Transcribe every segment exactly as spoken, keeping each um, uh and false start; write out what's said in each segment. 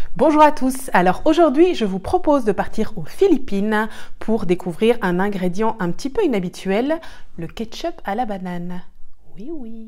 Bonjour à tous, alors aujourd'hui je vous propose de partir aux Philippines pour découvrir un ingrédient un petit peu inhabituel, le ketchup à la banane. Oui oui.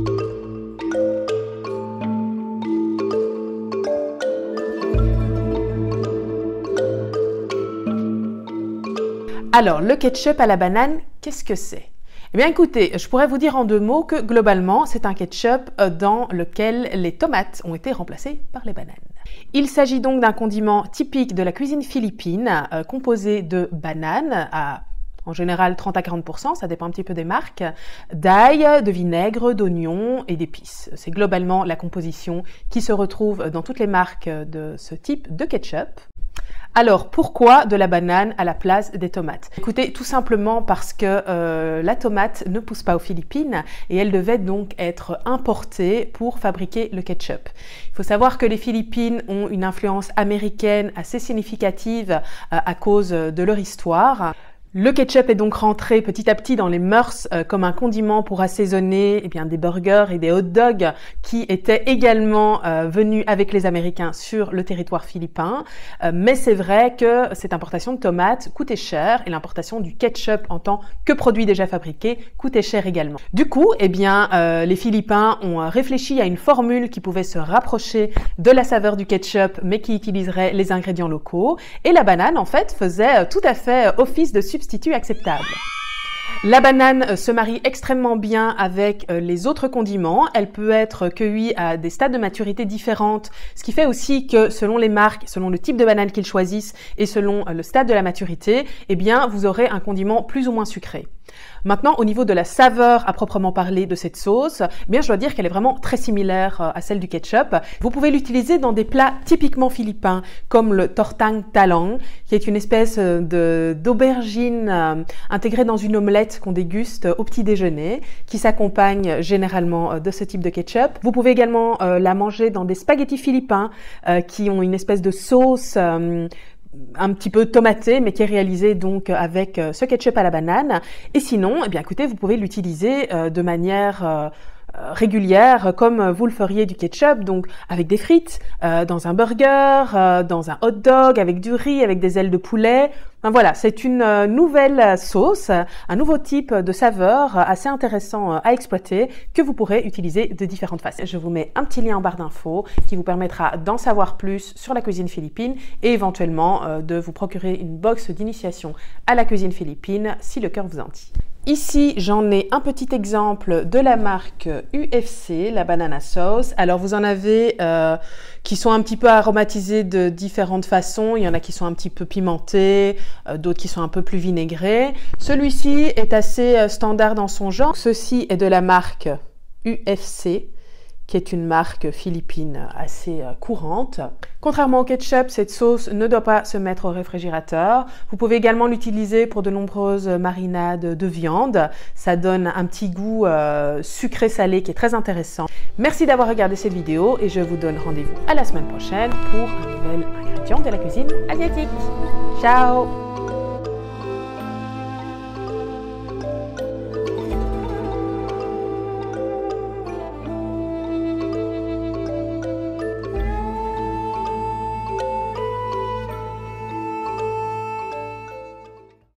Alors le ketchup à la banane, qu'est-ce que c'est ? Eh bien écoutez, je pourrais vous dire en deux mots que globalement c'est un ketchup dans lequel les tomates ont été remplacées par les bananes. Il s'agit donc d'un condiment typique de la cuisine philippine euh, composé de bananes à en général trente à quarante pour cent, ça dépend un petit peu des marques, d'ail, de vinaigre, d'oignons et d'épices. C'est globalement la composition qui se retrouve dans toutes les marques de ce type de ketchup. Alors, pourquoi de la banane à la place des tomates? Écoutez, tout simplement parce que euh, la tomate ne pousse pas aux Philippines et elle devait donc être importée pour fabriquer le ketchup. Il faut savoir que les Philippines ont une influence américaine assez significative euh, à cause de leur histoire. Le ketchup est donc rentré petit à petit dans les mœurs euh, comme un condiment pour assaisonner eh bien, des burgers et des hot dogs qui étaient également euh, venus avec les Américains sur le territoire philippin. Euh, mais c'est vrai que cette importation de tomates coûtait cher et l'importation du ketchup en tant que produit déjà fabriqué coûtait cher également. Du coup, eh bien, euh, les Philippins ont réfléchi à une formule qui pouvait se rapprocher de la saveur du ketchup mais qui utiliserait les ingrédients locaux. Et la banane, en fait, faisait tout à fait office de substitut acceptable. La banane se marie extrêmement bien avec les autres condiments. Elle peut être cueillie à des stades de maturité différentes, ce qui fait aussi que selon les marques, selon le type de banane qu'ils choisissent et selon le stade de la maturité, eh bien, vous aurez un condiment plus ou moins sucré. Maintenant, au niveau de la saveur à proprement parler de cette sauce, eh bien, je dois dire qu'elle est vraiment très similaire à celle du ketchup. Vous pouvez l'utiliser dans des plats typiquement philippins, comme le tortang talang, qui est une espèce de d'aubergine euh, intégrée dans une omelette qu'on déguste au petit déjeuner, qui s'accompagne généralement de ce type de ketchup. Vous pouvez également euh, la manger dans des spaghettis philippins, euh, qui ont une espèce de sauce euh, un petit peu tomaté, mais qui est réalisé donc avec ce ketchup à la banane. Et sinon, eh bien, écoutez, vous pouvez l'utiliser euh, de manière euh, régulière, comme vous le feriez du ketchup, donc avec des frites, euh, dans un burger, euh, dans un hot dog, avec du riz, avec des ailes de poulet. Enfin, voilà, c'est une euh, nouvelle sauce, un nouveau type de saveur assez intéressant à exploiter que vous pourrez utiliser de différentes façons. Je vous mets un petit lien en barre d'infos qui vous permettra d'en savoir plus sur la cuisine philippine et éventuellement euh, de vous procurer une box d'initiation à la cuisine philippine si le cœur vous en dit. Ici, j'en ai un petit exemple de la marque U F C, la banana sauce. Alors, vous en avez euh, qui sont un petit peu aromatisés de différentes façons. Il y en a qui sont un petit peu pimentés, euh, d'autres qui sont un peu plus vinaigrés. Celui-ci est assez euh, standard dans son genre. Ceci est de la marque U F C, qui est une marque philippine assez euh, courante. Contrairement au ketchup, cette sauce ne doit pas se mettre au réfrigérateur. Vous pouvez également l'utiliser pour de nombreuses marinades de viande. Ça donne un petit goût euh, sucré-salé qui est très intéressant. Merci d'avoir regardé cette vidéo et je vous donne rendez-vous à la semaine prochaine pour un nouvel ingrédient de la cuisine asiatique. Ciao!